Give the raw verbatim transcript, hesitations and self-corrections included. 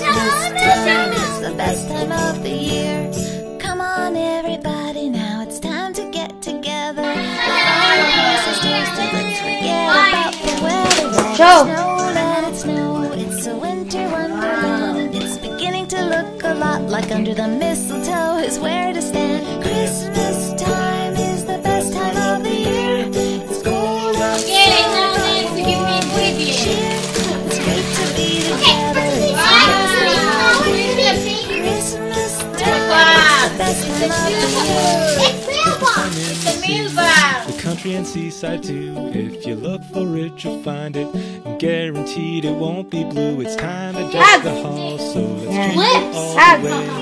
time is the best time of the year. Come on, everybody, now it's time to get together. Let's forget about the weather. Let it snow, let it snow. It's a winter wonderland. It's beginning to look a lot like under the mistletoe is where to stand. Christmas time is the best time of the year. It's cold outside. It's great to be together. Christmas time is the best time of the year. The country and seaside too. If you look for it, you'll find it. And guaranteed it won't be blue. It's time to deck the hall, so let's keep it all the way.